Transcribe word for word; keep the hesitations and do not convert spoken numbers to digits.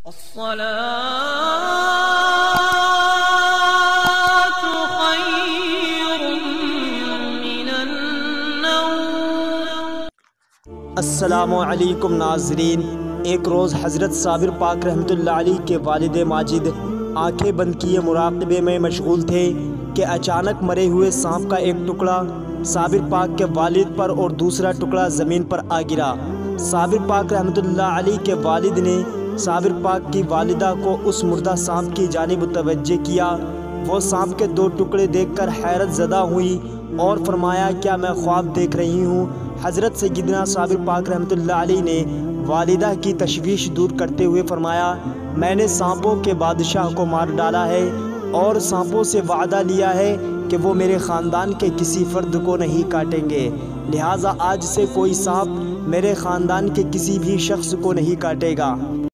अस्सलामु अलैकुम नाज़रीन। एक रोज़ हज़रत साबिर पाक रहमतुल्लाह अलैह के वालिद माजिद आंखें बंद किए मुराक़बे में मशगूल थे कि अचानक मरे हुए सांप का एक टुकड़ा साबिर पाक के वालिद पर और दूसरा टुकड़ा ज़मीन पर आ गिरा। साबिर पाक रहमतुल्लाह अलैह के वालिद ने साबिर पाक की वालिदा को उस मुर्दा सांप की जानिब मुतवज्जे किया। वो सांप के दो टुकड़े देखकर हैरत ज़दा हुई और फरमाया, क्या मैं ख्वाब देख रही हूँ? हज़रत सय्यदना साबिर पाक रहमतुल्लाह अलैह ने वालिदा की तशवीश दूर करते हुए फरमाया, मैंने सांपों के बादशाह को मार डाला है और सांपों से वादा लिया है कि वो मेरे ख़ानदान के किसी फ़र्द को नहीं काटेंगे, लिहाजा आज से कोई सांप मेरे ख़ानदान के किसी भी शख्स को नहीं काटेगा।